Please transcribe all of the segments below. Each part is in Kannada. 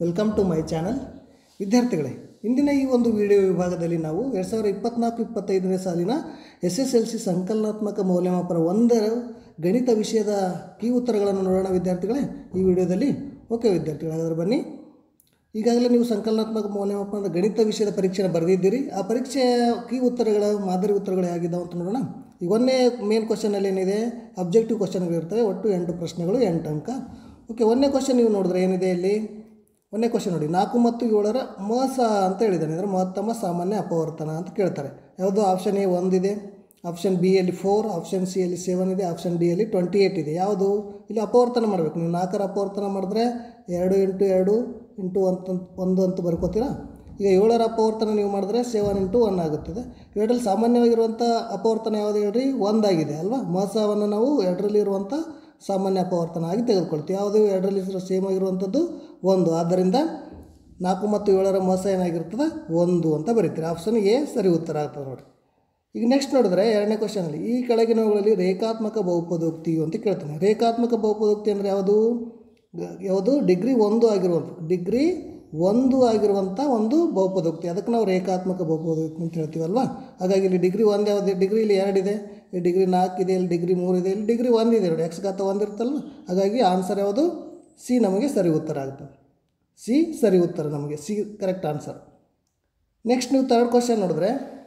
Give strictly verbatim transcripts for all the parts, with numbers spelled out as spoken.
Welcome to my channel. ವಿದ್ಯಾರ್ಥಿಗಳೇ, ಇಂದಿನ ಈ ಒಂದು ವಿಡಿಯೋ ವಿಭಾಗದಲ್ಲಿ ನಾವು ಎರಡು ಸಾವಿರದ ಇಪ್ಪತ್ತ್ನಾಲ್ಕು ಇಪ್ಪತ್ತೈದನೇ ಸಾಲಿನ ಎಸ್ ಎಸ್ ಎಲ್ ಸಿ ಸಂಕಲನಾತ್ಮಕ ಮೌಲ್ಯಮಾಪನ ಒಂದರ ಗಣಿತ ವಿಷಯದ ಕೀ ಉತ್ತರಗಳನ್ನು ನೋಡೋಣ ವಿದ್ಯಾರ್ಥಿಗಳೇ ಈ ವಿಡಿಯೋದಲ್ಲಿ. ಓಕೆ ವಿದ್ಯಾರ್ಥಿಗಳು, ಹಾಗಾದರೆ ಬನ್ನಿ. ಈಗಾಗಲೇ ನೀವು ಸಂಕಲನಾತ್ಮಕ ಮೌಲ್ಯಮಾಪನದ ಗಣಿತ ವಿಷಯದ ಪರೀಕ್ಷೆಯನ್ನು ಬರೆದಿದ್ದೀರಿ. ಆ ಪರೀಕ್ಷೆಯ ಕೀ ಉತ್ತರಗಳ ಮಾದರಿ ಉತ್ತರಗಳು ಹೇಗಿದ್ದಾವೆ ಅಂತ ನೋಡೋಣ. ಈಗ ಒಂದೇ ಮೇನ್ ಕ್ವಶನಲ್ಲಿ ಏನಿದೆ, ಅಬ್ಜೆಕ್ಟಿವ್ ಕ್ವಶನ್ಗಳಿರ್ತವೆ. ಒಟ್ಟು ಎಂಟು ಪ್ರಶ್ನೆಗಳು, ಎಂಟು ಅಂಕ. ಓಕೆ, ಒಂದನೇ ಕ್ವಶನ್ ನೀವು ನೋಡಿದ್ರೆ ಏನಿದೆ ಇಲ್ಲಿ, ಒಂದನೇ ಕ್ವಶನ್ ನೋಡಿ, ನಾಲ್ಕು ಮತ್ತು ಏಳರ ಮಸ ಅಂತ ಹೇಳಿದ್ದಾನೆ. ಅಂದರೆ ಮಹತ್ತಮ ಸಾಮಾನ್ಯ ಅಪವರ್ತನ ಅಂತ ಕೇಳ್ತಾರೆ. ಯಾವುದು? ಆಪ್ಷನ್ ಎ ಒಂದಿದೆ, ಆಪ್ಷನ್ ಬಿ ಯಲ್ಲಿ ಫೋರ್, ಆಪ್ಷನ್ ಸಿ ಯಲ್ಲಿ ಸೆವೆನ್ ಇದೆ, ಆಪ್ಷನ್ ಡಿ ಯಲ್ಲಿ ಟ್ವೆಂಟಿ ಏಯ್ಟ್ ಇದೆ. ಯಾವುದು? ಇಲ್ಲಿ ಅಪವರ್ತನ ಮಾಡಬೇಕು. ನೀವು ನಾಲ್ಕರ ಅಪವರ್ತನ ಮಾಡಿದ್ರೆ ಎರಡು ಇಂಟು ಎರಡು ಇಂಟು ಅಂತ ಒಂದು ಅಂತ ಬರ್ಕೋತೀರಾ. ಈಗ ಏಳರ ಅಪವರ್ತನ ನೀವು ಮಾಡಿದ್ರೆ ಸೆವೆನ್ ಇಂಟು ಒನ್ ಆಗುತ್ತದೆ. ಎರಡರಲ್ಲಿ ಸಾಮಾನ್ಯವಾಗಿರುವಂಥ ಅಪವರ್ತನ ಯಾವುದು ಹೇಳ್ರಿ? ಒಂದಾಗಿದೆ ಅಲ್ವಾ. ಮಸವನ್ನು ನಾವು ಎರಡರಲ್ಲಿರುವಂಥ ಸಾಮಾನ್ಯ ಅಪವರ್ತನ ಆಗಿ ತೆಗೆದುಕೊಳ್ತೀವಿ. ಯಾವುದು? ಎರಡರಲ್ಲಿ ಸೇಮ್ ಆಗಿರುವಂಥದ್ದು ಒಂದು. ಆದ್ದರಿಂದ ನಾಲ್ಕು ಮತ್ತು ಏಳರ ಮಸ ಏನಾಗಿರ್ತದೆ? ಒಂದು ಅಂತ ಬರೀತೀರಿ. ಆಪ್ಷನ್ ಎ ಸರಿ ಉತ್ತರ ಆಗ್ತದೆ ನೋಡಿ. ಈಗ ನೆಕ್ಸ್ಟ್ ನೋಡಿದ್ರೆ ಎರಡನೇ ಕ್ವಶನಲ್ಲಿ, ಈ ಕೆಳಗಿನವುಗಳಲ್ಲಿ ರೇಖಾತ್ಮಕ ಬಹುಪದೋಕ್ತಿ ಅಂತ ಕೇಳ್ತಾನೆ. ರೇಖಾತ್ಮಕ ಬಹುಪದೋಕ್ತಿ ಅಂದರೆ ಯಾವುದು? ಯಾವುದು? ಡಿಗ್ರಿ ಒಂದು ಆಗಿರುವಂಥ ಡಿಗ್ರಿ ಒಂದು ಆಗಿರುವಂಥ ಒಂದು ಬಹುಪದೋಕ್ತಿ. ಅದಕ್ಕೆ ನಾವು ರೇಖಾತ್ಮಕ ಬಹುಪದೋಕ್ತಿ ಅಂತ ಹೇಳ್ತೀವಲ್ವಾ. ಹಾಗಾಗಿ ಇಲ್ಲಿ ಡಿಗ್ರಿ ಒಂದು ಯಾವುದು? ಡಿಗ್ರಿ ಇಲ್ಲಿ ಎರಡಿದೆ, ಇಲ್ಲಿ ಡಿಗ್ರಿ ನಾಲ್ಕು ಇದೆ, ಇಲ್ಲಿ ಡಿಗ್ರಿ ಮೂರು ಇದೆ, ಇಲ್ಲಿ ಡಿಗ್ರಿ ಒಂದಿದೆ ನೋಡಿ. ಎಕ್ಸ್ ಘಾತ ಒಂದಿರುತ್ತಲ್ವ. ಹಾಗಾಗಿ ಆನ್ಸರ್ ಯಾವುದು? ಸಿ ನಮಗೆ ಸರಿ ಉತ್ತರ ಆಗ್ತದೆ. ಸಿ ಸರಿ ಉತ್ತರ, ನಮಗೆ ಸಿ ಕರೆಕ್ಟ್ ಆನ್ಸರ್. ನೆಕ್ಸ್ಟ್ ನೀವು ಥರ್ಡ್ ಕ್ವಶನ್ ನೋಡಿದ್ರೆ,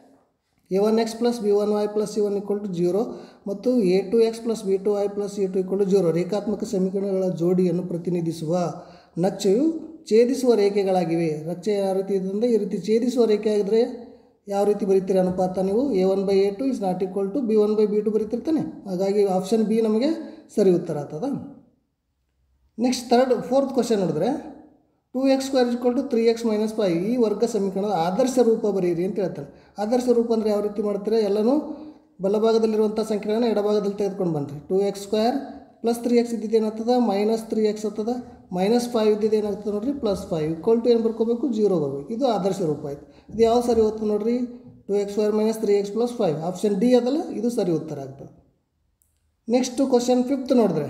A one X plus B one Y plus C one equal to zero ಮತ್ತು A two X plus B two Y plus A two equal to zero ರೇಖಾತ್ಮಕ ಸಮೀಕರಣಗಳ ಜೋಡಿಯನ್ನು ಪ್ರತಿನಿಧಿಸುವ ನಕ್ಷೆಯು ಛೇದಿಸುವ ರೇಖೆಗಳಾಗಿವೆ. ನಕ್ಷೆ ಯಾವ ರೀತಿ ಇದೆ ಅಂದರೆ, ಈ ರೀತಿ ಛೇದಿಸುವ ರೇಖೆ ಆಗಿದ್ರೆ ಯಾವ ರೀತಿ ಬರೀತೀರಿ ಅನುಪಾತ ನೀವು? A one by A two is not equal to B one by B two ಬರೀತಿರ್ತಾನೆ. ಹಾಗಾಗಿ ಆಪ್ಷನ್ ಬಿ ನಮಗೆ ಸರಿ ಉತ್ತರ ಆಗ್ತದೆ. ನೆಕ್ಸ್ಟ್ ಥರ್ಡ್ ಫೋರ್ತ್ ಕ್ವಶನ್ ನೋಡಿದ್ರೆ, two X square equal to three X minus five ಈ ವರ್ಗ ಸಮೀಕರಣದ ಆದರ್ಶ ರೂಪ ಬರೀರಿ ಅಂತ ಹೇಳ್ತಾರೆ. ಆದರ್ಶ ರೂಪ ಅಂದರೆ ಯಾವ ರೀತಿ ಮಾಡ್ತಾರೆ? ಎಲ್ಲನೂ ಬಲಭಾಗದಲ್ಲಿರುವಂಥ ಸಂಖ್ಯೆಗಳನ್ನು ಎಡಭಾಗದಲ್ಲಿ ತೆಗೆದುಕೊಂಡು ಬಂದ್ರಿ. Two X square plus three X ಇದ್ದಿದ್ದು ಏನಾಗ್ತದೆ? ಮೈನಸ್ ತ್ರೀ ಎಕ್ಸ್ ಆಗ್ತದೆ. ಮೈನಸ್ ಫೈವ್ ಇದ್ದಿದ್ದು ಏನಾಗ್ತದೆ ನೋಡಿರಿ? ಪ್ಲಸ್ ಫೈವ್ ಈಕ್ವಲ್ ಟು ಏನು ಬರ್ಕೋಬೇಕು? ಜೀರೋ ಬರಬೇಕು. ಇದು ಆದರ್ಶ ರೂಪ ಆಯಿತು. ಇದು ಯಾವ ಸರಿ ಹೋಗ್ತದೆ ನೋಡಿರಿ? Two X square minus three X plus five. Option D ಅದಲ್ಲ, ಇದು ಸರಿ ಉತ್ತರ ಆಗ್ತದೆ. ನೆಕ್ಸ್ಟ್ ಕ್ವಶನ್ ಫಿಫ್ತ್ ನೋಡಿದ್ರೆ,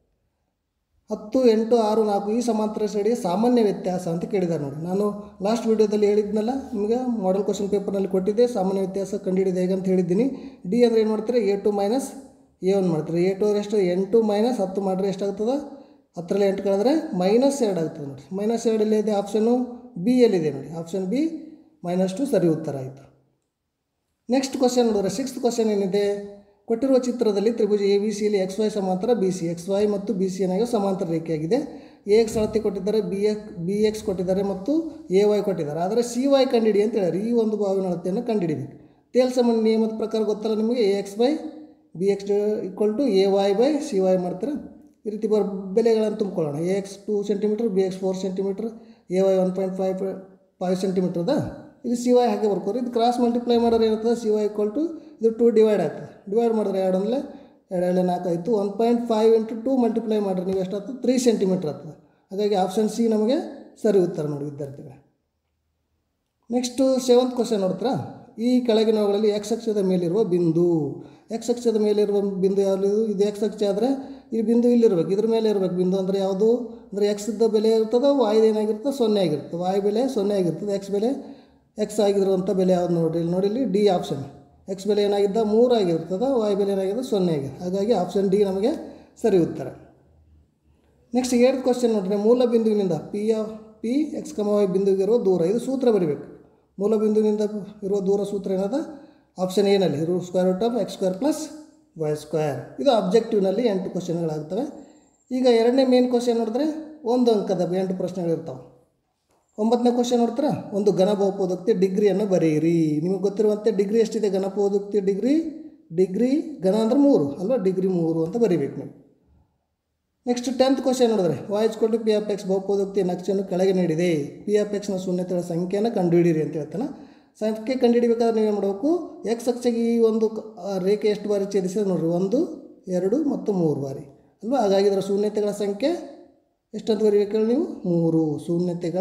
ಹತ್ತು ಎಂಟು ಆರು ನಾಲ್ಕು ಈ ಸಮಾಂತರ ಶ್ರೇಣಿಯ ಸಾಮಾನ್ಯ ವ್ಯತ್ಯಾಸ ಅಂತ ಕೇಳಿದ್ದಾರೆ ನೋಡಿ. ನಾನು ಲಾಸ್ಟ್ ವೀಡಿಯೋದಲ್ಲಿ ಹೇಳಿದ್ನಲ್ಲ ನಿಮಗೆ, ಮಾಡೆಲ್ ಕ್ವಶನ್ ಪೇಪರ್ನಲ್ಲಿ ಕೊಟ್ಟಿದ್ದೆ, ಸಾಮಾನ್ಯ ವ್ಯತ್ಯಾಸ ಕಂಡುಹಿಡಿದು ಹೇಗೆ ಅಂತ ಹೇಳಿದ್ದೀನಿ. ಡಿ ಅಂದರೆ ಏನು ಮಾಡ್ತಾರೆ? A two minus A one ಮಾಡ್ತಾರೆ. ಎ ಟು ಅಂದರೆ ಎಷ್ಟು? ಎಂಟು ಮೈನಸ್ ಹತ್ತು ಮಾಡಿದ್ರೆ ಎಷ್ಟಾಗ್ತದೆ? ಹತ್ತರಲ್ಲಿ ಎಂಟು ಕಳೆದ್ರೆ ಮೈನಸ್ ಎರಡು ಆಗ್ತದೆ ನೋಡಿ. ಮೈನಸ್ ಎರಡು ಎಲ್ಲಿದೆ? ಆಪ್ಷನ್ನು ಬಿ ಎಲ್ಲಿದೆ ನೋಡಿ. ಆಪ್ಷನ್ ಬಿ ಮೈನಸ್ ಟು ಸರಿ ಉತ್ತರ ಆಯಿತು. ನೆಕ್ಸ್ಟ್ ಕ್ವಶನ್ ನೋಡಿದ್ರೆ ಸಿಕ್ಸ್ತ್ ಕ್ವಶನ್ ಏನಿದೆ? ಕೊಟ್ಟಿರುವ ಚಿತ್ರದಲ್ಲಿ ತ್ರಿಭುಜ ಎ ಬಿ ಸಿಯಲ್ಲಿ ಎಕ್ಸ್ ವೈ ಸಮಾಂತರ ಬಿ ಸಿ. ಎಕ್ಸ್ ವೈ ಮತ್ತು ಬಿ ಸಿ ಏನಾಗಿ ಸಮಾಂತರ ರೇಖೆಯಾಗಿದೆ. ಎ ಎಕ್ಸ್ ಅಳತೆ ಕೊಟ್ಟಿದ್ದಾರೆ, ಬಿ ಎಕ್ ಬಿ ಎಕ್ಸ್ ಕೊಟ್ಟಿದ್ದಾರೆ ಮತ್ತು ಎ ವೈ ಕೊಟ್ಟಿದ್ದಾರೆ. ಆದರೆ ಸಿ ವೈ ಕಂಡುಹಿಡಿ ಅಂತ ಹೇಳಿದ್ರೆ ಈ ಒಂದು ಬಾವಿನ ಅಳತೆಯನ್ನು ಕಂಡುಹಿಡಿಬೇಕು. ತೇಲ್ಸಮನ್ ನಿಯಮದ ಪ್ರಕಾರ ಗೊತ್ತಲ್ಲ ನಿಮಗೆ, A X by B X equal to A Y by C Y ಮಾಡ್ತಾರೆ. ಈ ರೀತಿ ಬರ್ ಬೆಲೆಗಳನ್ನು ತುಂಬಿಕೊಳ್ಳೋಣ. A X two centimetre, B X four centimetre, A Y one point five five centimetre ಅದ. ಇದು ಸಿ ವೈ ಹಾಗೆ ಬರ್ಕೋರಿ. ಇದು ಕ್ರಾಸ್ ಮಲ್ಟಿಪ್ಲೈ ಮಾಡೋರು ಏನಾಗ್ತದೆ? ಸಿ ವೈ ಈಕ್ವಲ್ ಟು ಇದು ಟು ಡಿವೈಡ್ ಆಗ್ತದೆ. ಡಿವೈಡ್ ಮಾಡಿದ್ರೆ ಎರಡು ಅಂದರೆ ಎರಡು ಎರಡು ನಾಲ್ಕು ಆಯಿತು. One point five into two multiply ಮಾಡಿದ್ರೆ ನೀವು ಎಷ್ಟಾಗ್ತದೆ? ತ್ರೀ ಸೆಂಟಿಮೀಟ್ರ್ ಆಗ್ತದೆ. ಹಾಗಾಗಿ ಆಪ್ಷನ್ ಸಿ ನಮಗೆ ಸರಿ ಉತ್ತರ ನೋಡಿ ವಿದ್ಯಾರ್ಥಿಗಳೇ. ನೆಕ್ಸ್ಟು ಸೆವೆಂತ್ ಕ್ವಶನ್ ನೋಡ್ತೀರಾ? ಈ ಕೆಳಗಿನವುಗಳಲ್ಲಿ ಎಕ್ಸ್ ಅಕ್ಷದ ಮೇಲಿರುವ ಬಿಂದು. ಎಕ್ಸ್ ಅಕ್ಷದ ಮೇಲಿರುವ ಬಿಂದು ಯಾವುದು? ಇದು ಎಕ್ಸ್ ಅಕ್ಷ ಆದರೆ ಈ ಬಿಂದು ಇಲ್ಲಿರ್ಬೇಕು, ಇದ್ರ ಮೇಲೆ ಇರಬೇಕು ಬಿಂದು. ಅಂದರೆ ಯಾವುದು? ಅಂದರೆ ಎಕ್ಸ್ದ ಬೆಲೆ ಇರ್ತದೆ, ವಾಯ್ದು ಏನಾಗಿರ್ತದೆ? ಸೊನ್ನೆ ಆಗಿರ್ತದೆ. ವಾಯ್ ಬೆಲೆ ಸೊನ್ನೆ ಆಗಿರ್ತದೆ, ಎಕ್ಸ್ ಬೆಲೆ ಎಕ್ಸ್ ಆಗಿರುವಂಥ ಬೆಲೆ ಯಾವುದು ನೋಡಿರಿ? ಇಲ್ಲಿ ನೋಡಿ, ಇಲ್ಲಿ ಡಿ ಆಪ್ಷನ್. ಎಕ್ಸ್ ಬೆಲೆ ಏನಾಗಿದ್ದ? ಮೂರು ಆಗಿರ್ತದೆ, ವಾಯ್ ಬೆಲೆ ಏನಾಗಿದೆ? ಸೊನ್ನೆ ಆಗಿದೆ. ಹಾಗಾಗಿ ಆಪ್ಷನ್ ಡಿ ನಮಗೆ ಸರಿ ಉತ್ತರ. ನೆಕ್ಸ್ಟ್ ಏಳ್ತ್ ಕ್ವಶನ್ ನೋಡಿರಿ, ಮೂಲ ಬಿಂದುವಿನಿಂದ P of P X comma Y ಬಿಂದುವಿಗಿರುವ ದೂರ. ಇದು ಸೂತ್ರ ಬರೀಬೇಕು. ಮೂಲ ಬಿಂದುವಿನಿಂದ ಇರುವ ದೂರ ಸೂತ್ರ ಏನದ? ಆಪ್ಷನ್ ಏನಲ್ಲಿ root square root of X square plus Y square. ಇದು ಅಬ್ಜೆಕ್ಟಿವ್ನಲ್ಲಿ ಎಂಟು ಕ್ವಶನ್ಗಳಾಗ್ತವೆ. ಈಗ ಎರಡನೇ ಮೇನ್ ಕ್ವಶನ್ ನೋಡಿದ್ರೆ ಒಂದು ಅಂಕದ ಎಂಟು ಪ್ರಶ್ನೆಗಳಿರ್ತಾವೆ. ಒಂಬತ್ತನೇ ಕ್ವಶನ್ ನೋಡ್ತೀರಾ? ಒಂದು ಘನ ಬಹುಪದೋಕ್ತಿ ಡಿಗ್ರಿಯನ್ನು ಬರೆಯಿರಿ. ನಿಮಗೆ ಗೊತ್ತಿರುವಂತೆ ಡಿಗ್ರಿ ಎಷ್ಟಿದೆ? ಘನ ಬಹುಪದೋಕ್ತಿ ಡಿಗ್ರಿ ಡಿಗ್ರಿ ಘನ ಅಂದರೆ ಮೂರು ಅಲ್ವಾ? ಡಿಗ್ರಿ ಮೂರು ಅಂತ ಬರೀಬೇಕು ನೀವು. ನೆಕ್ಸ್ಟ್ ಟೆಂತ್ ಕ್ವಶನ್ ನೋಡಿದ್ರೆ, ವಾಯ್ಸ್ ಕೊಟ್ಟು ಪಿ ಆಫ್ ಎಕ್ಸ್ ಬಹುಪದೋಕ್ತಿಯ ನಕ್ಷೆಯನ್ನು ಕೆಳಗೆ ನೀಡಿದೆ. ಪಿ ಆಫ್ ಎಕ್ಸ್ನ ಶೂನ್ಯತೆಗಳ ಸಂಖ್ಯೆಯನ್ನು ಕಂಡುಹಿಡಿಯಿರಿ ಅಂತ ಹೇಳ್ತಾನೆ. ಸಂಖ್ಯೆ ಕಂಡುಹಿಡಿಬೇಕಾದ್ರೆ ನೀವೇನು ಮಾಡಬೇಕು? ಎಕ್ಸ್ ಅಕ್ಷಗೆ ಈ ಒಂದು ರೇಖೆ ಎಷ್ಟು ಬಾರಿ ಛೇದಿಸಿದೆ ನೋಡಿರಿ? ಒಂದು, ಎರಡು ಮತ್ತು ಮೂರು ಬಾರಿ ಅಲ್ವಾ? ಹಾಗಾಗಿ ಇದರ ಶೂನ್ಯತೆಗಳ ಸಂಖ್ಯೆ ಎಷ್ಟಂತ ಬರೀಬೇಕು ಹೇಳಿ ನೀವು? ಮೂರು. ಶೂನ್ಯತೆಗಳ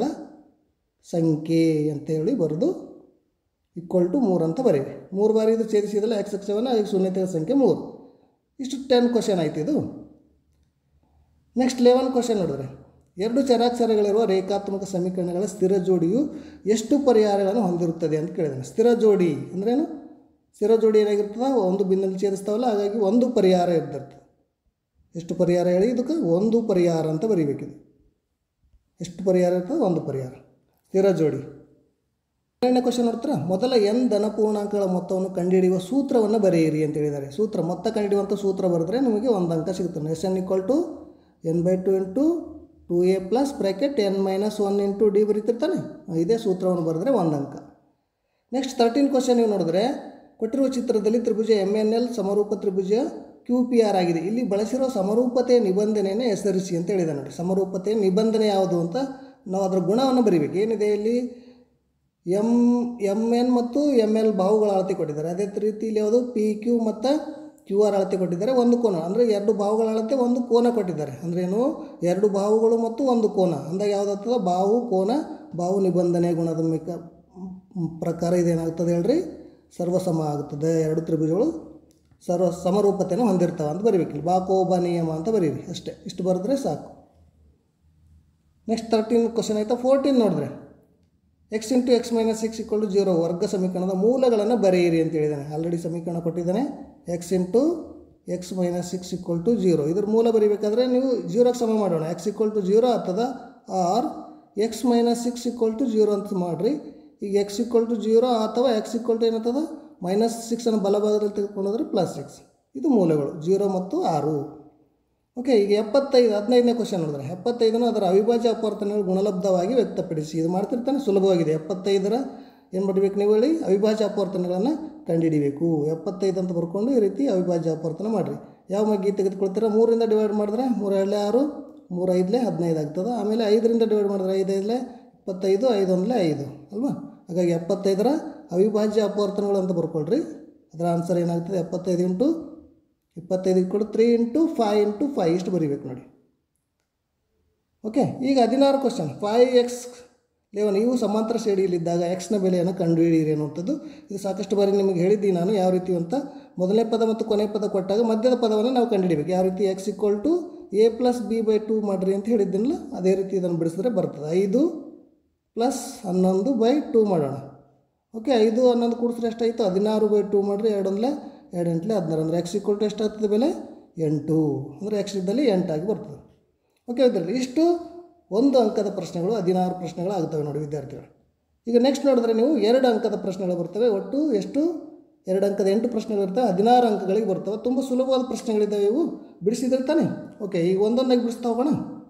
ಸಂಖ್ಯೆ ಅಂತೇಳಿ ಬರೆದು ಈಕ್ವಲ್ ಟು ಮೂರು ಅಂತ ಬರೀರಿ. ಮೂರು ಬಾರಿ ಇದು ಛೇದಿಸಿದಲ್ಲ ಎಕ್ಸ್ ಅಕ್ಷವನ್ನು, ಅದಕ್ಕೆ ಶೂನ್ಯತೆಗಳ ಸಂಖ್ಯೆ ಮೂರು. ಇಷ್ಟು ಟೆನ್ ಕ್ವಶನ್ ಆಯ್ತು ಇದು. ನೆಕ್ಸ್ಟ್ ಲೆವೆನ್ ಕ್ವಶನ್ ನೋಡಿದ್ರೆ, ಎರಡು ಚರಾಕ್ಷರಗಳಿರುವ ರೇಖಾತ್ಮಕ ಸಮೀಕರಣಗಳ ಸ್ಥಿರ ಜೋಡಿಯು ಎಷ್ಟು ಪರಿಹಾರಗಳನ್ನು ಹೊಂದಿರುತ್ತದೆ ಅಂತ ಕೇಳಿದಾನೆ. ಸ್ಥಿರ ಜೋಡಿ ಅಂದ್ರೇನು? ಸ್ಥಿರ ಜೋಡಿ ಏನಾಗಿರ್ತದೆ? ಒಂದು ಬಿಂದುವಿನಲ್ಲಿ ಛೇದಿಸ್ತಾವಲ್ಲ, ಹಾಗಾಗಿ ಒಂದು ಪರಿಹಾರ ಇರ್ತಿರ್ತದೆ. ಎಷ್ಟು ಪರಿಹಾರ ಹೇಳಿ? ಇದಕ್ಕೆ ಒಂದು ಪರಿಹಾರ ಅಂತ ಬರೀಬೇಕಿದೆ. ಎಷ್ಟು ಪರಿಹಾರ ಇರ್ತದೆ? ಒಂದು ಪರಿಹಾರ. ಸ್ಥಿರ ಜೋಡಿ. ಎರಡನೇ ಕ್ವಶನ್ ನೋಡ್ತಾರೆ, ಮೊದಲ ಎನ್ ಧನಪೂರ್ಣಾಂಕಗಳ ಮೊತ್ತವನ್ನು ಕಂಡುಹಿಡಿಯುವ ಸೂತ್ರವನ್ನು ಬರೆಯಿರಿ ಅಂತ ಹೇಳಿದ್ದಾರೆ. ಸೂತ್ರ ಮೊತ್ತ ಕಂಡುಹಿಡಿಯುವಂಥ ಸೂತ್ರ ಬರೆದ್ರೆ ನಿಮಗೆ ಒಂದು ಅಂಕ ಸಿಗುತ್ತೆ. S N equal to N by two into two A plus bracket N minus one into D ಬರೀತಿರ್ತಾನೆ. ಇದೇ ಸೂತ್ರವನ್ನು ಬರೆದ್ರೆ ಒಂದು ಅಂಕ. ನೆಕ್ಸ್ಟ್ ತರ್ಟೀನ್ ಕ್ವಶನ್ ನೀವು ನೋಡಿದ್ರೆ, ಕೊಟ್ಟಿರುವ ಚಿತ್ರದಲ್ಲಿ ತ್ರಿಭುಜ ಎಮ್ ಎನ್ ಎಲ್ ಸಮರೂಪ ತ್ರಿಭುಜ ಕ್ಯೂ ಪಿ ಆರ್ ಆಗಿದೆ. ಇಲ್ಲಿ ಬಳಸಿರೋ ಸಮರೂಪತೆಯ ನಿಬಂಧನೆಯನ್ನು ಹೆಸರಿಸಿ ಅಂತ ಹೇಳಿದೆ ನೋಡಿ. ಸಮರೂಪತೆಯ ನಿಬಂಧನೆ ಯಾವುದು ಅಂತ ನಾವು ಅದರ ಗುಣವನ್ನು ಬರೀಬೇಕು. ಏನಿದೆ ಇಲ್ಲಿ? ಎಮ್ ಎಮ್ ಎನ್ ಮತ್ತು ಎಮ್ ಎಲ್ ಬಾಹುಗಳ ಅಳತೆ ಕೊಟ್ಟಿದ್ದಾರೆ. ಅದೇ ರೀತಿ ಇಲ್ಲಿ ಯಾವುದು? ಪಿ ಕ್ಯೂ ಮತ್ತು ಕ್ಯೂ ಆರ್ ಅಳತೆ ಕೊಟ್ಟಿದ್ದಾರೆ. ಒಂದು ಕೋನ ಅಂದರೆ ಎರಡು ಬಾಹುಗಳ ಅಳತೆ ಒಂದು ಕೋನ ಕೊಟ್ಟಿದ್ದಾರೆ. ಅಂದ್ರೇನು? ಎರಡು ಬಾಹುಗಳು ಮತ್ತು ಒಂದು ಕೋನ ಅಂದಾಗ ಯಾವುದಾಗ್ತದೆ? ಬಾಹು ಕೋನ ಬಾಹು ನಿಬಂಧನೆ ಗುಣದ ಮೇಕ ಪ್ರಕಾರ ಇದೇನಾಗ್ತದೆ ಹೇಳ್ರಿ? ಸರ್ವಸಮ ಆಗುತ್ತದೆ. ಎರಡು ತ್ರಿಭುಜಗಳು ಸರ್ವ ಸಮರೂಪತೆಯನ್ನು ಹೊಂದಿರ್ತಾವೆ ಅಂತ ಬರೀಬೇಕಿಲ್ಲ. ಬಾಕೋಬ ನಿಯಮ ಅಂತ ಬರೀರಿ ಅಷ್ಟೇ. ಇಷ್ಟು ಬರೆದ್ರೆ ಸಾಕು. ನೆಕ್ಸ್ಟ್ ತರ್ಟೀನ್ ಕ್ವಶನ್ ಆಯಿತಾ. ಫೋರ್ಟೀನ್ ನೋಡಿದ್ರೆ, X into X minus six equal to zero ವರ್ಗ ಸಮೀಕರಣದ ಮೂಲಗಳನ್ನು ಬರೆಯಿರಿ ಅಂತ ಹೇಳಿದ್ದಾನೆ. ಆಲ್ರೆಡಿ ಸಮೀಕರಣ ಕೊಟ್ಟಿದ್ದಾನೆ. X into X minus six equal to zero. ಇದ್ರ ಮೂಲ ಬರೀಬೇಕಾದ್ರೆ ನೀವು ಜೀರೋಕ್ಕೆ ಸಮ ಮಾಡೋಣ. ಎಕ್ಸ್ ಇಕ್ವಲ್ ಟು ಜೀರೋ ಆಗ್ತದ, or X minus six equal to zero ಅಂತ ಮಾಡಿರಿ. ಈಗ ಎಕ್ಸ್ ಇಕ್ವಲ್ ಟು ಜೀರೋ ಅಥವಾ ಎಕ್ಸ್ ಇಕ್ವಲ್ ಟು ಏನಾಗ್ತದ? ಮೈನಸ್ ಸಿಕ್ಸನ್ನು ಬಲಭಾಗದಲ್ಲಿ ತೆಗೆದುಕೊಂಡ್ರೆ ಪ್ಲಸ್ ಸಿಕ್ಸ್. ಇದು ಮೂಲಗಳು ಜೀರೋ ಮತ್ತು ಆರು. ಓಕೆ, ಈಗ ಎಪ್ಪತ್ತೈದು ಹದಿನೈದನೇ ಕ್ವಶನ್ ನೋಡಿದ್ರೆ, ಎಪ್ಪತ್ತೈದನ್ನು ಅದರ ಅವಿಭಾಜ್ಯ ಅಪವರ್ತನಗಳು ಗುಣಲಬ್ಧವಾಗಿ ವ್ಯಕ್ತಪಡಿಸಿ. ಇದು ಮಾಡ್ತಿರ್ತಾನೆ, ಸುಲಭವಾಗಿದೆ. ಎಪ್ಪತ್ತೈದರ ಏನು ಮಾಡಬೇಕು ನೀವು ಹೇಳಿ? ಅವಿಭಾಜ್ಯ ಅಪವರ್ತನಗಳನ್ನು ಕಂಡುಹಿಡಿಬೇಕು. ಎಪ್ಪತ್ತೈದು ಅಂತ ಬರ್ಕೊಂಡು ಈ ರೀತಿ ಅವಿಭಾಜ್ಯ ಅಪವರ್ತನ ಮಾಡಿರಿ. ಯಾವ ಮಗ್ಗಿ ತೆಗೆದುಕೊಳ್ತೀರಾ? ಮೂರಿಂದ ಡಿವೈಡ್ ಮಾಡಿದ್ರೆ ಮೂರು ಎರಡಲೇ ಆರು, ಮೂರು ಐದಲೇ ಹದಿನೈದು ಆಗ್ತದೆ. ಆಮೇಲೆ ಐದರಿಂದ ಡಿವೈಡ್ ಮಾಡಿದ್ರೆ ಐದು ಐದಲೇ ಇಪ್ಪತ್ತೈದು, ಐದು ಒಂದಲೇ ಐದು ಅಲ್ವಾ? ಹಾಗಾಗಿ ಎಪ್ಪತ್ತೈದರ ಅವಿಭಾಜ್ಯ ಅಪವರ್ತನಗಳು ಅಂತ ಬರ್ಕೊಳ್ರಿ. ಅದರ ಆನ್ಸರ್ ಏನಾಗ್ತದೆ? ಎಪ್ಪತ್ತೈದು ಇಂಟು ಇಪ್ಪತ್ತೈದು ಕೊಡು three into five into five ಇಷ್ಟು ಬರೀಬೇಕು ನೋಡಿ. ಓಕೆ, ಈಗ ಹದಿನಾರು ಕ್ವಶನ್. ಫೈವ್ ಎಕ್ಸ್ ಲೆವೆನ್ ಇವು ಸಮಾಂತರ ಶ್ರೇಣಿಯಲ್ಲಿದ್ದಾಗ ಎಕ್ಸ್ನ ಬೆಲೆಯನ್ನು ಕಂಡುಹಿಡಿಯಿರಿ ಅನ್ನುವಂಥದ್ದು. ಇದು ಸಾಕಷ್ಟು ಬಾರಿ ನಿಮಗೆ ಹೇಳಿದ್ದೀನಿ ನಾನು ಯಾವ ರೀತಿ ಅಂತ. ಮೊದಲನೇ ಪದ ಮತ್ತು ಕೊನೆ ಪದ ಕೊಟ್ಟಾಗ ಮಧ್ಯದ ಪದವನ್ನು ನಾವು ಕಂಡುಹಿಡಿಬೇಕು. ಯಾವ ರೀತಿ? X equal to A plus B by two ಮಾಡಿರಿ ಅಂತ ಹೇಳಿದ್ದೀನಲ್ಲ, ಅದೇ ರೀತಿ ಇದನ್ನು ಬಿಡಿಸಿದ್ರೆ ಬರ್ತದೆ. ಐದು ಪ್ಲಸ್ ಹನ್ನೊಂದು ಬೈ ಟೂ ಮಾಡೋಣ. ಓಕೆ, ಐದು ಹನ್ನೊಂದು ಕೂಡಿಸಿದ್ರೆ ಎಷ್ಟಾಯಿತು? ಹದಿನಾರು ಬೈ ಟೂ ಮಾಡಿರಿ. ಎರಡು ಒಂದಲೇ ಎರಡು ಎಂಟಲೇ ಹದಿನಾರು. ಅಂದರೆ ಎಕ್ಸ್ ಈಕ್ವಲ್ ಟು ಎಷ್ಟಾಗ್ತದೆ ಬೆಲೆ? ಎಂಟು. ಅಂದರೆ ಎಕ್ಸ್ ಇದ್ದಲ್ಲಿ ಎಂಟಾಗಿ ಬರ್ತದೆ. ಓಕೆ ವಿದ್ಯಾರ್ಥಿ, ಇಷ್ಟು ಒಂದು ಅಂಕದ ಪ್ರಶ್ನೆಗಳು ಹದಿನಾರು ಪ್ರಶ್ನೆಗಳು ಆಗ್ತವೆ ನೋಡಿ ವಿದ್ಯಾರ್ಥಿಗಳು. ಈಗ ನೆಕ್ಸ್ಟ್ ನೋಡಿದ್ರೆ ನೀವು ಎರಡು ಅಂಕದ ಪ್ರಶ್ನೆಗಳು ಬರ್ತವೆ. ಒಟ್ಟು ಎಷ್ಟು? ಎರಡು ಅಂಕದ ಎಂಟು ಪ್ರಶ್ನೆಗಳು ಇರ್ತವೆ. ಹದಿನಾರು ಅಂಕಗಳಿಗೆ ಬರ್ತವೆ. ತುಂಬ ಸುಲಭವಾದ ಪ್ರಶ್ನೆಗಳಿದ್ದಾವೆ ಇವು. ಬಿಡಿಸಿದ್ರೆ ತಾನೆ. ಓಕೆ, ಈಗ ಒಂದೊಂದಾಗಿ ಬಿಡಿಸ್ತಾ ಹೋಗೋಣ.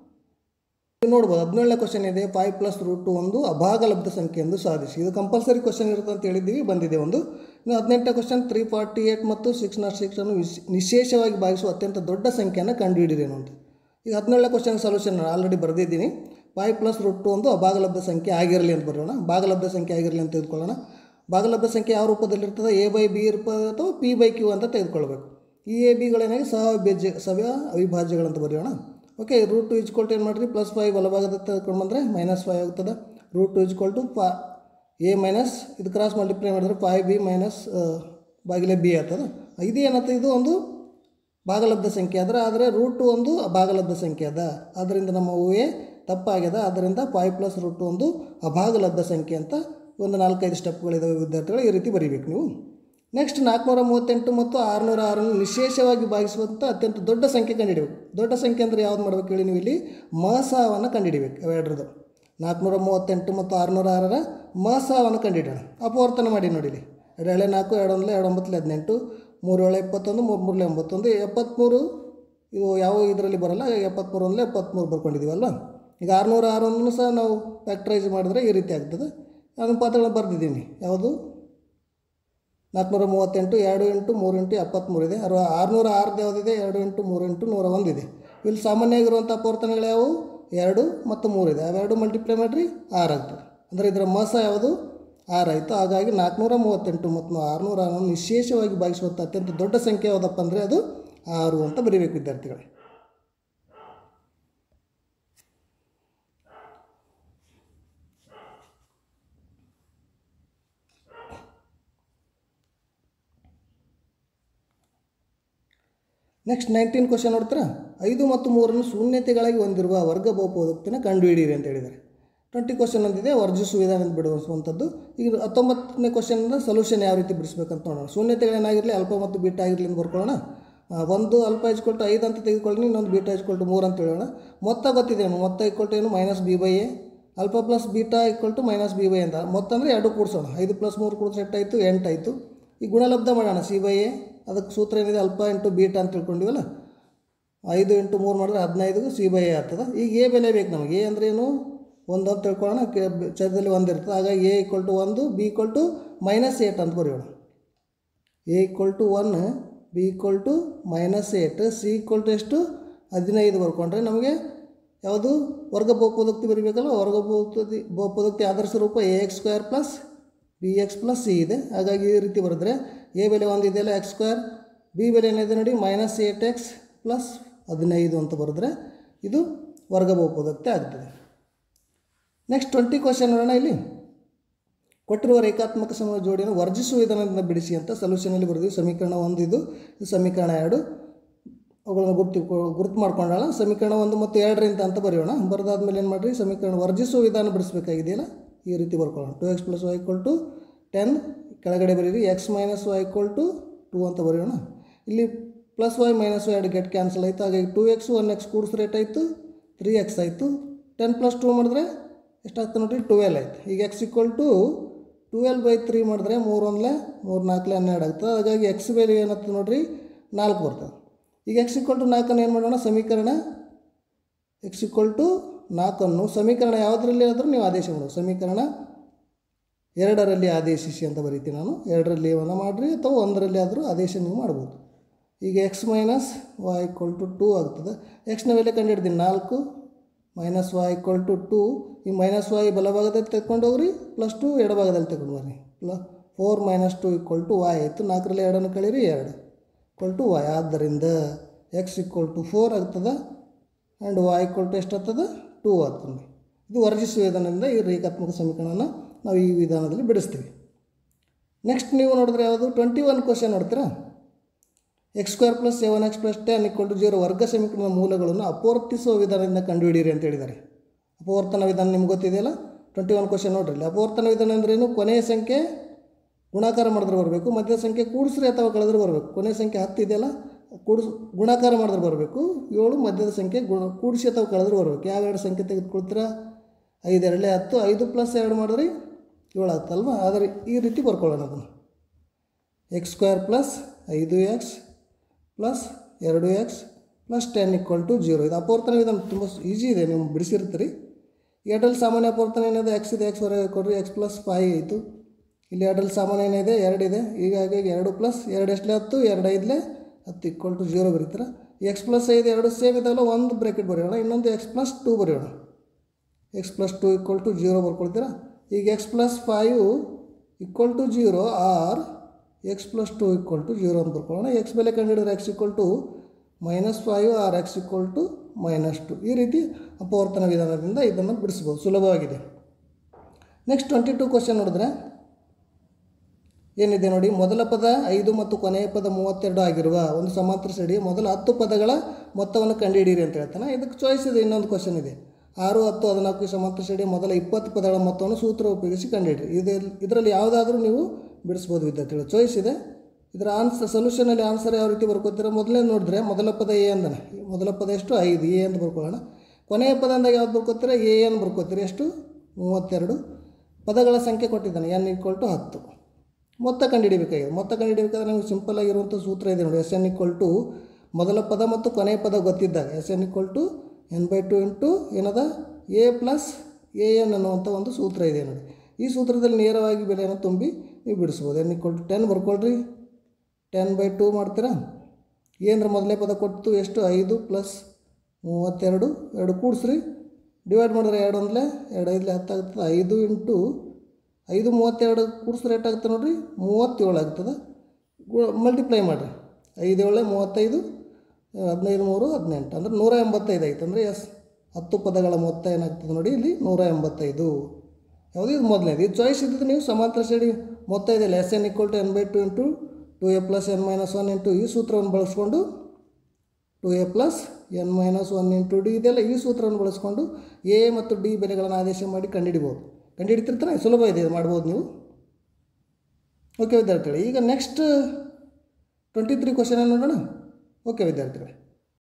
ನೋಡ್ಬೋದು ಹದಿನೇಳನೇ ಕ್ವಶನ್ ಇದೆ. ಫೈವ್ ಪ್ಲಸ್ ರೂಟು ಒಂದು ಅಭಾಗಲಬ್ಧ ಸಂಖ್ಯೆ ಎಂದು ಸಾಧಿಸಿ. ಇದು ಕಂಪಲ್ಸರಿ ಕ್ವಶನ್ ಇರುತ್ತೆ ಅಂತ ಹೇಳಿದ್ದೀವಿ, ಬಂದಿದೆ ಒಂದು. ಇನ್ನು ಹದಿನೆಂಟನೇ ಕ್ವಶನ್ ತ್ರೀ ಫಾರ್ಟಿ ಏಯ್ಟ್ ಮತ್ತು ಸಿಕ್ಸ್ ನಾಟ್ ಸಿಕ್ಸ್ ಅನ್ನು ವಿಶ್ ನಿಶೇಷವಾಗಿ ಭಾಗಿಸುವ ಅತ್ಯಂತ ದೊಡ್ಡ ಸಂಖ್ಯೆಯನ್ನು ಕಂಡುಹಿಡಿಯಿರಿ ಅಂತ. ಈಗ ಹದಿನೇಳನೇ ಕ್ವಶನ್ ಸೊಲ್ಯೂಷನ್ ಆಲ್ರೆಡಿ ಬರೆದಿದ್ದೀನಿ. ಫೈವ್ ಪ್ಲಸ್ ರೂಟು ಒಂದು ಅಭಾಗಲಬ್ಧ ಸಂಖ್ಯೆ ಆಗಿರಲಿ ಅಂತ ಬರೋಣ. ಭಾಗಲಬ್ಧ ಸಂಖ್ಯೆ ಆಗಿರಲಿ ಅಂತ ತೆಗೆದುಕೊಳ್ಳೋಣ. ಭಾಗಲಬ್ಧ ಸಂಖ್ಯೆ ಯಾವ ರೂಪದಲ್ಲಿರ್ತದೆ? ಎ ಬೈ ಬಿ ರೂಪ ಅಥವಾ ಪಿ ಬೈ ಕ್ಯೂ ಅಂತ ತೆಗೆದುಕೊಳ್ಬೇಕು. ಈ ಎ ಬಿಗಳೇನಾಗಿ ಸಹ ಅವಿಭಾಜ್ಯ ಸವ ಅವಿಭಾಜ್ಯಗಳಂತ ಬರೆಯೋಣ. ಓಕೆ, ರೂಟ್ ಟು ಇಜ್ಕೊಲ್ಟು ಏನು ಮಾಡಿರಿ? ಪ್ಲಸ್ ಫೈವ್ ಬಲಭಾಗದ ತೆಗೆದುಕೊಂಡು ಬಂದರೆ ಮೈನಸ್ ಫೈವ್ ಆಗ್ತದೆ. ರೂಟ್ ಟು ಇಜ್ಕೊಲ್ಟು ಫಾ ಎ ಮೈನಸ್ ಇದು ಕ್ರಾಸ್ ಮಲ್ಟಿಪ್ಲೈ ಮಾಡಿದ್ರೆ ಫೈವ್ ಬಿ ಮೈನಸ್ ಬಾಗಿಲೆ ಬಿ ಆಗ್ತದೆ. ಇದು ಏನಂತ? ಇದು ಒಂದು ಭಾಗಲಬ್ಧ ಸಂಖ್ಯೆ ಆದರೆ ಆದರೆ ರೂಟು ಒಂದು ಅಭಾಗಲಬ್ಧ ಸಂಖ್ಯೆ ಅದ. ಆದ್ದರಿಂದ ನಮ್ಮ ಊಹೆ ತಪ್ಪಾಗ್ಯದ. ಆದ್ದರಿಂದ ಫೈವ್ ಪ್ಲಸ್ ರೂಟು ಒಂದು ಅಭಾಗಲಬ್ಧ ಸಂಖ್ಯೆ ಅಂತ ಒಂದು ನಾಲ್ಕೈದು ಸ್ಟೆಪ್ಗಳಿದ್ದಾವೆ ವಿದ್ಯಾರ್ಥಿಗಳು. ಈ ರೀತಿ ಬರೀಬೇಕು ನೀವು. ನೆಕ್ಸ್ಟ್ ನಾಲ್ಕುನೂರ ಮೂವತ್ತೆಂಟು ಮತ್ತು ಆರುನೂರ ಆರನ್ನು ನಿಶೇಷವಾಗಿ ಭಾಗಿಸುವಂಥ ಅತ್ಯಂತ ದೊಡ್ಡ ಸಂಖ್ಯೆ ಕಂಡುಹಿಡಬೇಕು. ದೊಡ್ಡ ಸಂಖ್ಯೆ ಅಂದರೆ ಯಾವ್ದು ಮಾಡ್ಬೇಕು ಹೇಳಿ? ನೀವು ಇಲ್ಲಿ ಮಸಾವನ್ನು ಕಂಡುಹಿಡಿಬೇಕು. ಅವೆರಡರದ್ದು ನಾಲ್ಕುನೂರ ಮೂವತ್ತೆಂಟು ಮತ್ತು ಆರುನೂರ ಆರರ ಮಸಾವನ್ನು ಕಂಡುಹಿಡೋಣ. ಅಪವರ್ತನ ಮಾಡಿ ನೋಡಿ. ಇಲ್ಲಿ ಎರಡು ಏಳೆ ನಾಲ್ಕು, ಎರಡು ಒಂದಲೇ ಎರಡು ಒಂಬತ್ತಲೇ ಹದಿನೆಂಟು, ಮೂರು ಏಳೆ ಇಪ್ಪತ್ತೊಂದು, ಮೂರು ಮೂರಲೇ ಒಂಬತ್ತೊಂದು, ಎಪ್ಪತ್ತ್ಮೂರು ಇವು ಯಾವ ಇದರಲ್ಲಿ ಬರೋಲ್ಲ. ಎಪ್ಪತ್ತ್ಮೂರು ಒಂದಲೇ ಎಪ್ಪತ್ತ್ಮೂರು ಬರ್ಕೊಂಡಿದ್ದೀವಲ್ವ. ಈಗ ಆರುನೂರ ಆರನ್ನು ಸಹ ನಾವು ಫ್ಯಾಕ್ಟ್ರೈಸ್ ಮಾಡಿದ್ರೆ ಈ ರೀತಿ ಆಗ್ತದೆ. ಅನುಪಾತಗಳನ್ನ ಬರೆದಿದ್ದೀನಿ. ಯಾವುದು? ನಾಲ್ಕುನೂರ ಮೂವತ್ತೆಂಟು ಎರಡು ಇಂಟು ಮೂರು ಇಂಟು ಎಪ್ಪತ್ತ್ಮೂರು ಇದೆ. ಅರು ಆರುನೂರ ಆರದ್ದು ಯಾವುದಿದೆ? ಎರಡು ಇಂಟು ಮೂರು ಇಂಟು ನೂರ ಒಂದು ಇದೆ. ಇಲ್ಲಿ ಸಾಮಾನ್ಯವಾಗಿರುವಂಥ ಅಪವರ್ತನಗಳು ಯಾವುವು? ಎರಡು ಮತ್ತು ಮೂರು ಇದೆ. ಅವೆರಡು ಮಲ್ಟಿಪ್ಲೈ ಮಾಡಿರಿ ಆರು ಆಗ್ತದೆ. ಅಂದರೆ ಇದರ ಮಸ ಯಾವುದು? ಆರು ಆಯಿತು. ಹಾಗಾಗಿ ನಾಲ್ಕುನೂರ ಮೂವತ್ತೆಂಟು ಮತ್ತು ಆರುನೂರ ಆರನ್ನು ನಿಶೇಷವಾಗಿ ಭಾಗಿಸುವಂಥ ಅತ್ಯಂತ ದೊಡ್ಡ ಸಂಖ್ಯೆ ಯಾವುದಪ್ಪ ಅಂದರೆ ಅದು ಆರು ಅಂತ ಬರೀಬೇಕು ವಿದ್ಯಾರ್ಥಿಗಳೇ. ನೆಕ್ಸ್ಟ್ ನೈನ್ಟೀನ್ ಕ್ವಶನ್ ನೋಡ್ತೀರಾ, ಐದು ಮತ್ತು ಮೂರನ್ನು ಶೂನ್ಯತೆಗಳಾಗಿ ಹೊಂದಿರುವ ವರ್ಗ ಬಹುಪದೋಕ್ತಿನ ಕಂಡುಹಿಡಿಯಿರಿ ಅಂತ ಹೇಳಿದ್ದಾರೆ. ಟ್ವೆಂಟಿ ಕ್ವಶನ್ ಅಂತಿದೆ ವರ್ಜಿಸುವ ವಿಧಾನ ಬಿಡಿಸುವಂಥದ್ದು. ಈಗ ಹತ್ತೊಂಬತ್ತನೇ ಕ್ವಶನಿಂದ ಸೊಲ್ಯೂಷನ್ ಯಾವ ರೀತಿ ಬಿಡಿಸ್ಬೇಕಂತ ನೋಡೋಣ. ಶೂನ್ಯತೆಗಳೇನಾಗಿರಲಿ ಅಲ್ಪ ಮತ್ತು ಬೀಟ ಆಗಿರಲಿ ಅಂತ ಬರ್ಕೊಳ್ಳೋಣ. ಒಂದು ಅಲ್ಪ ಇಸ್ಕೊಲ್ಟು ಐದು ಅಂತ ತೆಗೆದುಕೊಳ್ಳಿ, ಇನ್ನೊಂದು ಬೀಟ ಇಸ್ಕೊಲ್ಟು ಮೂರು ಅಂತ ಹೇಳೋಣ. ಮೊತ್ತ ಗೊತ್ತಿದೆ ಏನು, ಮೊತ್ತ ಇಕ್ಕೊಲ್ಟು ಏನು minus B by A, alpha plus beta equal to minus B by ಅಂತ. ಮೊತ್ತ ಅಂದರೆ ಎರಡು ಕೂಡಿಸೋಣ, ಐದು ಪ್ಲಸ್ ಮೂರು ಕೂಡಿದ್ರೆ ಎಷ್ಟಾಯಿತು, ಎಂಟಾಯಿತು. ಈ ಗುಣಲಬ್ಧ ಮಾಡೋಣ, ಸಿ ಬೈ ಎ, ಅದಕ್ಕೆ ಸೂತ್ರ ಏನಿದೆ ಅಲ್ಪ ಇಂಟು ಬೀಟಾ ಅಂತ ತಿಳ್ಕೊಂಡಿವಲ್ಲ, ಐದು ಇಂಟು ಮೂರು ಮಾಡಿದ್ರೆ ಹದಿನೈದು ಸಿ ಬೈ ಎ ಆಗ್ತದೆ. ಈಗ ಎ ಬೆಲೆ ಬೇಕು ನಮಗೆ. ಎ ಅಂದ್ರೆ ಏನು, ಒಂದು ಅಂತ ತಿಳ್ಕೊಳ್ಳೋಣ, ಚರದಲ್ಲಿ ಒಂದು ಇರ್ತದೆ. ಹಾಗಾಗಿ ಎ ಈಕ್ವಲ್ ಟು ಒಂದು, B equal to minus eight ಅಂತ ಬರೆಯೋಣ. A equal to one, B equal to minus eight, C equal to ಎಷ್ಟು ಹದಿನೈದು ಬರ್ಕೊಂಡ್ರೆ ನಮಗೆ ಯಾವುದು ವರ್ಗ ಬಹುಪದೋಕ್ತಿ ಬರೀಬೇಕಲ್ಲ. ವರ್ಗ ಬಹುಪದಿ ಬಹುಪದೋಕ್ತಿ ಆದರ್ಶ ರೂಪ a x square plus b x plus c ಇದೆ. ಹಾಗಾಗಿ ಈ ರೀತಿ ಬರೆದ್ರೆ ಎ ಬೆಲೆ ಒಂದು ಇದೆಯಲ್ಲ ಎಕ್ಸ್ ಸ್ಕ್ವೇರ್, ಬಿ ಬೆಲೆ ಏನಿದೆ ನೋಡಿ ಮೈನಸ್ ಏಟ್ ಎಕ್ಸ್ ಪ್ಲಸ್ ಹದಿನೈದು ಅಂತ ಬರೆದ್ರೆ ಇದು ವರ್ಗ ಬಹುಪದೋಕ್ತಿ ಆಗ್ತದೆ. ನೆಕ್ಸ್ಟ್ ಟ್ವೆಂಟಿ ಕ್ವಶನ್ ನೋಡೋಣ. ಇಲ್ಲಿ ಕೊಟ್ಟಿರುವ ರೇಖಾತ್ಮಕ ಸಮೂಹ ಜೋಡಿಯನ್ನು ವರ್ಜಿಸುವ ವಿಧಾನದಿಂದ ಬಿಡಿಸಿ ಅಂತ ಸೊಲ್ಯೂಷನಲ್ಲಿ ಬರೆದಿವಿ. ಸಮೀಕರಣ ಒಂದು ಇದು, ಇದು ಸಮೀಕರಣ ಎರಡು. ಅವುಗಳನ್ನು ಗುರ್ತು ಗುರುತು ಮಾಡ್ಕೊಂಡಾಳ. ಸಮೀಕರಣ ಒಂದು ಮತ್ತು ಎರಡರಿಂದ ಅಂತ ಬರೆಯೋಣ. ಬರೆದಾದ್ಮೇಲೆ ಏನು ಮಾಡಿರಿ, ಸಮೀಕರಣ ವರ್ಜಿಸುವ ವಿಧಾನ ಬಿಡಿಸಬೇಕಾಗಿದೆಯಲ್ಲ, ಈ ರೀತಿ ಬರ್ಕೊಳ್ಳೋಣ. Two X plus y equal to ten, ಕೆಳಗಡೆ ಬರೀರಿ x minus y equal to two ಅಂತ ಬರೆಯೋಣ. ಇಲ್ಲಿ ಪ್ಲಸ್ ವೈ ಮೈನಸ್ ವೈ ಎರಡು ಗೆಟ್ ಕ್ಯಾನ್ಸಲ್ ಆಯಿತು. ಹಾಗಾಗಿ ಟು ಎಕ್ಸ್ ಒನ್ ಎಕ್ಸ್ ಕೂಡಿಸ್ ರೇಟ್ ಆಯಿತು, ತ್ರೀ ಎಕ್ಸ್ ಆಯಿತು. ಟೆನ್ ಪ್ಲಸ್ ಟೂ ಮಾಡಿದ್ರೆ ಎಷ್ಟಾಗ್ತದೆ ನೋಡಿರಿ, ಟ್ವೆಲ್ ಆಯಿತು. ಈಗ x equal to twelve by three ಮಾಡಿದ್ರೆ ಮೂರು ಒಂದಲೇ ಮೂರು ನಾಲ್ಕಲೇ ಹನ್ನೆರಡು ಆಗ್ತದೆ. ಹಾಗಾಗಿ ಎಕ್ಸ್ ಬೆಲೆ ಏನಾಗ್ತದೆ ನೋಡಿರಿ, ನಾಲ್ಕು ಬರ್ತದೆ. ಈಗ ಎಕ್ಸ್ ಈಕ್ವಲ್ ಟು ನಾಲ್ಕನ್ನು ಏನು ಮಾಡೋಣ, ಸಮೀಕರಣ ಎಕ್ಸ್ ಈಕ್ವಲ್ ಟು ನಾಲ್ಕನ್ನು ಸಮೀಕರಣ ಯಾವುದರಲ್ಲಿ ಆದರೂ ನೀವು ಆದೇಶ ಮಾಡೋದು. ಸಮೀಕರಣ ಎರಡರಲ್ಲಿ ಆದೇಶಿಸಿ ಅಂತ ಬರೀತೀನಿ ನಾನು. ಎರಡರಲ್ಲಿ ಏನ ಮಾಡಿರಿ ಅಥವಾ ಒಂದರಲ್ಲಿ ಆದರೂ ಆದೇಶ ನೀವು ಮಾಡ್ಬೋದು. ಈಗ x minus y equal to two ಆಗ್ತದೆ. ಎಕ್ಸ್ನ ಬೆಲೆ ಕಂಡುಹಿಡ್ತೀನಿ ನಾಲ್ಕು, minus y equal to two. ಈ ಮೈನಸ್ ವೈ ಬಲಭಾಗದಲ್ಲಿ ತೆಗೆದುಕೊಂಡು ಹೋಗ್ರಿ, ಪ್ಲಸ್ ಟು ಎಡಭಾಗದಲ್ಲಿ ತೆಗೆದು ಬರ್ರಿ. Plus four minus two equal to y ಆಯಿತು. ನಾಲ್ಕರಲ್ಲಿ ಎರಡನ್ನು ಕಳೀರಿ, ಎರಡು ಈಕ್ವಲ್ ಟು ವೈ. ಆದ್ದರಿಂದ ಎಕ್ಸ್ ಈಕ್ವಲ್ ಟು ಫೋರ್ ಆಗ್ತದೆ ಆ್ಯಂಡ್ ವೈ ಈಕ್ವಲ್ ಟು ಎಷ್ಟು ಆಗ್ತದೆ, ಟೂ ಆಗ್ತದೆ. ಇದು ವರ್ಜಿಸುವ ವಿಧಾನದಿಂದ ಈ ರೇಖಾತ್ಮಕ ಸಮೀಕರಣನ ನಾವು ಈ ವಿಧಾನದಲ್ಲಿ ಬಿಡಿಸ್ತೀವಿ. ನೆಕ್ಸ್ಟ್ ನೀವು ನೋಡಿದ್ರೆ ಯಾವುದು ಟ್ವೆಂಟಿ ಒನ್ ಕ್ವಶನ್ ನೋಡ್ತೀರಾ. X square plus seven x plus ten equal to zero ವರ್ಗ ಸಮೀಕರಣದ ಮೂಲಗಳನ್ನು ಅಪವರ್ತಿಸುವ ವಿಧಾನದಿಂದ ಕಂಡುಹಿಡಿಯಿರಿ ಅಂತ ಹೇಳಿದ್ದಾರೆ. ಅಪವರ್ತನ ವಿಧಾನ ನಿಮ್ಗೆ ಗೊತ್ತಿದೆಯಲ್ಲ. ಟ್ವೆಂಟಿ ಒನ್ ಕ್ವಶನ್ ನೋಡ್ರಿ. ಅಪವರ್ತನ ವಿಧಾನ ಅಂದ್ರೇನು, ಕೊನೆಯ ಸಂಖ್ಯೆ ಗುಣಾಕಾರ ಮಾಡಿದ್ರೆ ಬರಬೇಕು, ಮಧ್ಯ ಸಂಖ್ಯೆ ಕೂಡಿಸ್ರಿ ಅಥವಾ ಕಳೆದ್ರೆ ಬರಬೇಕು. ಕೊನೆಯ ಸಂಖ್ಯೆ ಹತ್ತು ಇದೆಯಲ್ಲ, ಕೂಡಿಸ್ ಗುಣಾಕಾರ ಮಾಡಿದ್ರೆ ಬರಬೇಕು. ಏಳು ಮಧ್ಯದ ಸಂಖ್ಯೆ ಗುಣ ಕೂಡಿಸಿ ಅಥವಾ ಕಳೆದ್ರೆ ಬರಬೇಕು. ಯಾವೆರಡು ಸಂಖ್ಯೆ ತೆಗೆದುಕೊಳ್ತೀರಾ, ಐದು ಎರಡೇ ಹತ್ತು, ಐದು ಪ್ಲಸ್ ಎರಡು ಮಾಡಿದ್ರಿ ಏಳು ಆಗ್ತಲ್ವ. ಆದರೆ ಈ ರೀತಿ ಬರ್ಕೊಳ್ಳೋಣ ಅದನ್ನು. ಎಕ್ಸ್ ಸ್ಕ್ವೇರ್ ಪ್ಲಸ್ ಐದು ಎಕ್ಸ್ ಪ್ಲಸ್ ಎರಡು x plus ten equal to zero. ಇದು ಅಪವರ್ತನ ವಿಧಾನ ತುಂಬ ಈಸಿ ಇದೆ, ನೀವು ಬಿಡಿಸಿರ್ತೀರಿ. ಎರಡರಲ್ಲಿ ಸಾಮಾನ್ಯ ಅಪವರ್ತನ ಏನಿದೆ, ಎಕ್ಸ್ ಇದೆ, ಎಕ್ಸ್ ಹೊರಗೆ ಕೊಡ್ರಿ, ಎಕ್ಸ್ ಪ್ಲಸ್ ಫೈವ್ ಆಯಿತು. ಇಲ್ಲಿ ಎರಡರಲ್ಲಿ ಸಾಮಾನ್ಯ ಏನಿದೆ, ಎರಡಿದೆ. ಹೀಗಾಗಿ ಎರಡು ಪ್ಲಸ್ ಎರಡು ಎಷ್ಟಲೇ ಹತ್ತು, ಎರಡು ಐದಲೇ ಹತ್ತು ಈಕ್ವಲ್ ಟು ಜೀರೋ ಬರೀತೀರ. ಎಕ್ಸ್ ಪ್ಲಸ್ ಐದು ಎರಡು ಸೇಮ್ ಇದಾವಲ್ಲ, ಒಂದು ಬ್ರ್ಯಾಕೆಟ್ ಬರೆಯೋಣ, ಇನ್ನೊಂದು ಎಕ್ಸ್ ಪ್ಲಸ್ ಟೂ ಬರೆಯೋಣ. X plus two equal to zero ಬರ್ಕೊಳ್ತೀರಾ. ಈಗ x plus five equal to zero or x plus two equal to zero ಅಂತ ಬರ್ಕೊಳ್ಳೋಣ. ಎಕ್ಸ್ ಬೆಲೆ ಕಂಡುಹಿಡಿದ್ರೆ x equal to minus five or x equal to minus two. ಈ ರೀತಿ ಅಪವರ್ತನ ವಿಧಾನದಿಂದ ಇದನ್ನು ಬಿಡಿಸ್ಬೋದು, ಸುಲಭವಾಗಿದೆ. ನೆಕ್ಸ್ಟ್ ಟ್ವೆಂಟಿ ಟು ಕ್ವಶನ್ ನೋಡಿದ್ರೆ ಏನಿದೆ ನೋಡಿ, ಮೊದಲ ಪದ ಐದು ಮತ್ತು ಕೊನೆಯ ಪದ ಮೂವತ್ತೆರಡು ಆಗಿರುವ ಒಂದು ಸಮಾಂತರ ಶ್ರೇಣಿಯ ಮೊದಲ ಹತ್ತು ಪದಗಳ ಮೊತ್ತವನ್ನು ಕಂಡುಹಿಡಿಯಿರಿ ಅಂತ ಹೇಳ್ತಾನೆ. ಇದಕ್ಕೆ ಚಾಯ್ಸ್ ಇದೆ. ಇನ್ನೊಂದು ಕ್ವಶನ್ ಇದೆ, ಆರು ಹತ್ತು ಹದಿನಾಲ್ಕು ಸಮಾಂತರ ಶ್ರೇಣಿಯ ಮೊದಲ ಇಪ್ಪತ್ತು ಪದಗಳ ಮೊತ್ತವನ್ನು ಸೂತ್ರ ಉಪಯೋಗಿಸಿ ಕಂಡುಹಿಡಿಯಿರಿ. ಇದು ಇದರಲ್ಲಿ ಯಾವುದಾದ್ರೂ ನೀವು ಬಿಡಿಸ್ಬೋದು ವಿದ್ಯಾರ್ಥಿಗಳು. ಚಾಯ್ಸ್ ಇದೆ. ಇದರ ಆನ್ಸರ್ ಸೊಲ್ಯೂಷನಲ್ಲಿ ಆನ್ಸರ್ ಯಾವ ರೀತಿ ಬರ್ಕೋತೀರ, ಮೊದಲೇ ನೋಡಿದ್ರೆ ಮೊದಲ ಪದ ಎ ಅಂದನೆ, ಮೊದಲ ಪದ ಎಷ್ಟು ಐದು, ಎ ಅಂತ ಬರ್ಕೊಳ್ಳೋಣ. ಕೊನೆಯ ಪದ ಅಂದಾಗ ಯಾವ್ದು ಬರ್ಕೋತೀರ, ಎ ಎನ್ ಬರ್ಕೋತೀರಿ. ಎಷ್ಟು, ಮೂವತ್ತೆರಡು. ಪದಗಳ ಸಂಖ್ಯೆ ಕೊಟ್ಟಿದ್ದಾನೆ, ಎನ್ ಈಕ್ವಲ್ ಟು ಹತ್ತು. ಮೊತ್ತ ಕಂಡುಹಿಡಿಬೇಕಾಗಿದೆ. ಮೊತ್ತ ಕಂಡುಹಿಡಿಬೇಕಾದ್ರೆ ನಮಗೆ ಸಿಂಪಲ್ ಆಗಿರುವಂಥ ಸೂತ್ರ ಇದೆ ನೋಡಿ, ಎಸ್ ಎನ್ ಈಕ್ವಲ್ ಟು ಮೊದಲ ಪದ ಮತ್ತು ಕೊನೆಯ ಪದ ಗೊತ್ತಿದ್ದಾಗ s N equal to N by two into ಏನದ ಎ ಪ್ಲಸ್ ಎ ಎನ್ ಅನ್ನುವಂಥ ಒಂದು ಸೂತ್ರ ಇದೆ ನೋಡಿ. ಈ ಸೂತ್ರದಲ್ಲಿ ನೇರವಾಗಿ ಬೆಲೆಯನ್ನು ತುಂಬಿ ನೀವು ಬಿಡಿಸ್ಬೋದು. ಎನ್ ಈಕ್ವಲ್ ಟು ಟೆನ್ ಬರ್ಕೊಳ್ರಿ. ಟೆನ್ ಬೈ ಟೂ ಮಾಡ್ತೀರಾ. ಏನರ ಮೊದಲೇ ಪದ ಕೊಟ್ಟು ಎಷ್ಟು, ಐದು ಪ್ಲಸ್ ಮೂವತ್ತೆರಡು, ಎರಡು ಕೂಡಿಸ್ರಿ, ಡಿವೈಡ್ ಮಾಡಿದ್ರೆ ಎರಡು ಒಂದಲೇ ಎರಡು ಐದಲೇ ಹತ್ತಾಗ್ತದೆ. ಐದು ಇಂಟು ಐದು ಮೂವತ್ತೆರಡು ಕೂಡಿಸ್ರೆ ರೇಟ್ ಆಗ್ತದೆ ನೋಡಿರಿ, ಮೂವತ್ತೇಳು ಆಗ್ತದೆ. ಗು ಮಲ್ಟಿಪ್ಲೈ ಮಾಡಿರಿ. ಐದು ಏಳೆ ಮೂವತ್ತೈದು, ಹದಿನೈದು ಮೂರು ಹದಿನೆಂಟು, ಅಂದರೆ ನೂರ ಎಂಬತ್ತೈದು ಆಯ್ತು. ಅಂದರೆ ಎಸ್ ಹತ್ತು ಪದಗಳ ಮೊತ್ತ ಏನಾಗ್ತದೆ ನೋಡಿ, ಇಲ್ಲಿ ನೂರ ಎಂಬತ್ತೈದು. ಯಾವುದು ಇದು ಮೊದಲನೇದು. ಇದು ಚಾಯ್ಸ್ ಇದ್ದಿದ್ದು ನೀವು ಸಮಾಂತರ ಶ್ರೇಣಿ ಮೊತ್ತ ಇದೆಯಲ್ಲ, s N equal to N by two into two A plus n minus one into ಈ ಸೂತ್ರವನ್ನು ಬಳಸ್ಕೊಂಡು two A plus n minus one into d ಇದೆಲ್ಲ ಈ ಸೂತ್ರವನ್ನು ಬಳಸ್ಕೊಂಡು ಎ ಮತ್ತು ಡಿ ಬೆಲೆಗಳನ್ನು ಆದೇಶ ಮಾಡಿ ಕಂಡುಹಿಡಿಬೋದು. ಕಂಡುಹಿಡಿತಿರ್ತಾನೆ, ಸುಲಭ ಇದೆ, ಇದು ಮಾಡ್ಬೋದು ನೀವು. ಓಕೆ ವಿದ್ಯಾರ್ಥಿಗಳೇ, ಈಗ ನೆಕ್ಸ್ಟ್ ಟ್ವೆಂಟಿ ತ್ರೀ ಕ್ವಶನ್ ನೋಡೋಣ. ಓಕೆ ವಿದ್ಯಾರ್ಥಿಗಳೇ.